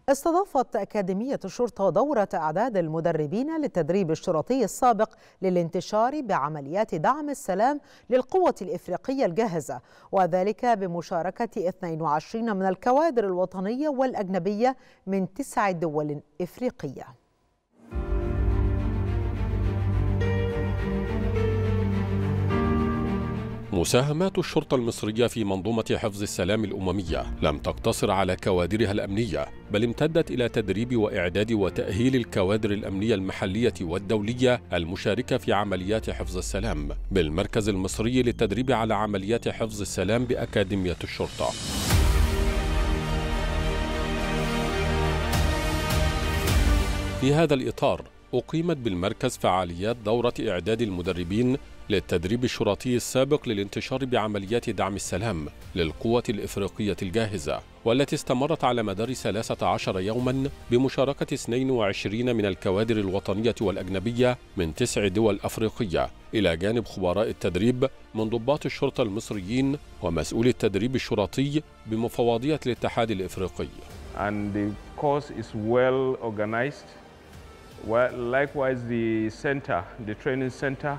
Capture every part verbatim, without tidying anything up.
استضافت أكاديمية الشرطة دورة إعداد المدربين للتدريب الشرطي السابق للانتشار بعمليات دعم السلام للقوة الإفريقية الجاهزة، وذلك بمشاركة اثنين وعشرين من الكوادر الوطنية والأجنبية من تسع دول إفريقية. مساهمات الشرطة المصرية في منظومة حفظ السلام الأممية لم تقتصر على كوادرها الأمنية، بل امتدت إلى تدريب وإعداد وتأهيل الكوادر الأمنية المحلية والدولية المشاركة في عمليات حفظ السلام بالمركز المصري للتدريب على عمليات حفظ السلام بأكاديمية الشرطة. في هذا الإطار أقيمت بالمركز فعاليات دورة إعداد المدربين للتدريب الشرطي السابق للانتشار بعمليات دعم السلام للقوة الإفريقية الجاهزة، والتي استمرت على مدار ثلاثة عشر يوما بمشاركة اثنين وعشرين من الكوادر الوطنية والأجنبية من تسع دول أفريقية، إلى جانب خبراء التدريب من ضباط الشرطة المصريين ومسؤول التدريب الشرطي بمفوضية الاتحاد الإفريقي. And the course is well organized. Well, likewise, the center, the training center,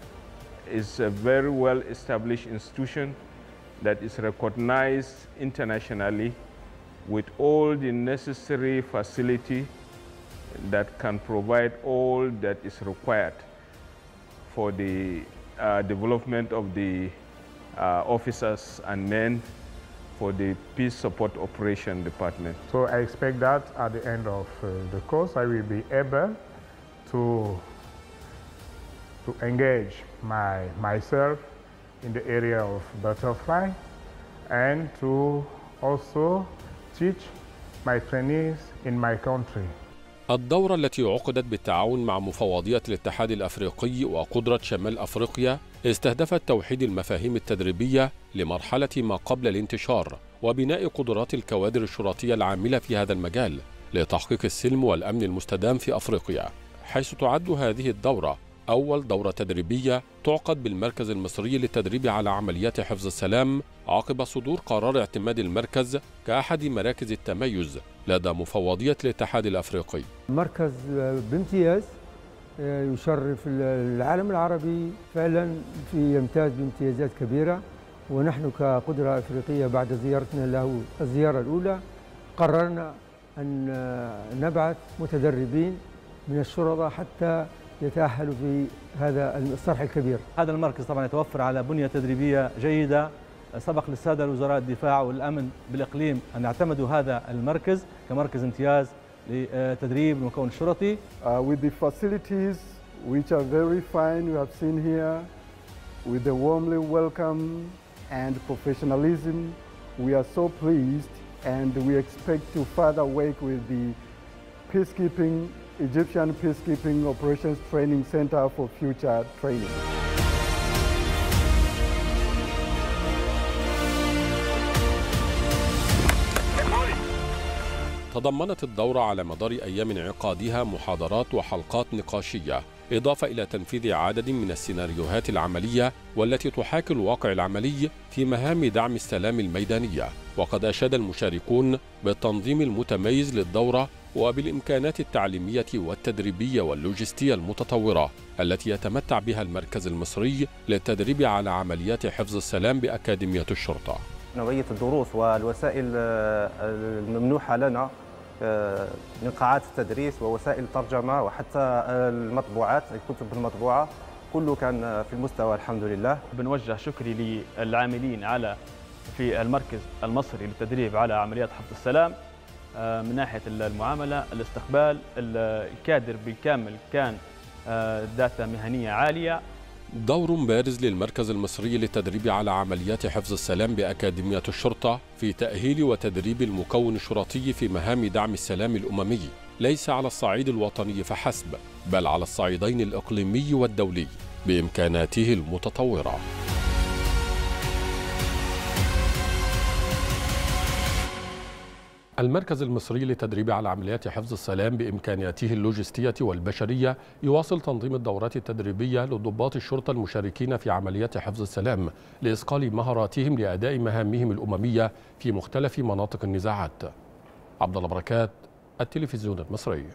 is a very well-established institution that is recognized internationally with all the necessary facility that can provide all that is required for the uh, development of the uh, officers and men for the Peace Support Operation Department. So I expect that at the end of uh, the course I will be able to, to engage my, myself in the area of butterfly and to also teach my trainees in my country. الدورة التي عقدت بالتعاون مع مفوضية الاتحاد الأفريقي وقدرة شمال أفريقيا استهدفت توحيد المفاهيم التدريبية لمرحلة ما قبل الانتشار وبناء قدرات الكوادر الشرطية العاملة في هذا المجال لتحقيق السلم والأمن المستدام في أفريقيا، حيث تعد هذه الدورة أول دورة تدريبية تعقد بالمركز المصري للتدريب على عمليات حفظ السلام عقب صدور قرار اعتماد المركز كأحد مراكز التميز لدى مفوضية الاتحاد الأفريقي. المركز بامتياز يشرف العالم العربي فعلا، في يمتاز بامتيازات كبيرة، ونحن كقدرة أفريقية بعد زيارتنا له الزيارة الأولى قررنا أن نبعث متدربين من الشرطة حتى يتأهلوا في هذا الصرح الكبير. هذا المركز طبعا يتوفر على بنية تدريبية جيدة. سبق للسادة وزراء الدفاع والأمن بالإقليم أن اعتمدوا هذا المركز كمركز امتياز لتدريب المكون الشرطي. Uh, with the facilities which are very fine you have seen here, with the warmly welcome and professionalism, we are so pleased and we expect to further work with the peacekeeping Egyptian Peacekeeping Operations Training Center for future training. تضمنت الدورة على مدار أيام انعقادها محاضرات وحلقات نقاشية، إضافة إلى تنفيذ عدد من السيناريوهات العملية والتي تحاكي الواقع العملي في مهام دعم السلام الميدانية. وقد أشاد المشاركون بالتنظيم المتميز للدورة وبالإمكانات التعليمية والتدريبية واللوجستية المتطورة التي يتمتع بها المركز المصري للتدريب على عمليات حفظ السلام بأكاديمية الشرطة. نوعية الدروس والوسائل الممنوحة لنا من قاعات التدريس ووسائل الترجمة وحتى المطبوعات، الكتب المطبوعة، كله كان في المستوى الحمد لله. بنوجه شكري للعاملين على في المركز المصري للتدريب على عمليات حفظ السلام من ناحية المعاملة، الاستقبال، الكادر بالكامل كان ذات مهنية عالية. دور بارز للمركز المصري للتدريب على عمليات حفظ السلام بأكاديمية الشرطة في تأهيل وتدريب المكون الشرطي في مهام دعم السلام الأممي، ليس على الصعيد الوطني فحسب، بل على الصعيدين الإقليمي والدولي بإمكاناته المتطورة. المركز المصري للتدريب على عمليات حفظ السلام بإمكانياته اللوجستية والبشرية يواصل تنظيم الدورات التدريبية لضباط الشرطة المشاركين في عمليات حفظ السلام لإصقال مهاراتهم لأداء مهامهم الأممية في مختلف مناطق النزاعات. عبد الله بركات، التلفزيون المصري.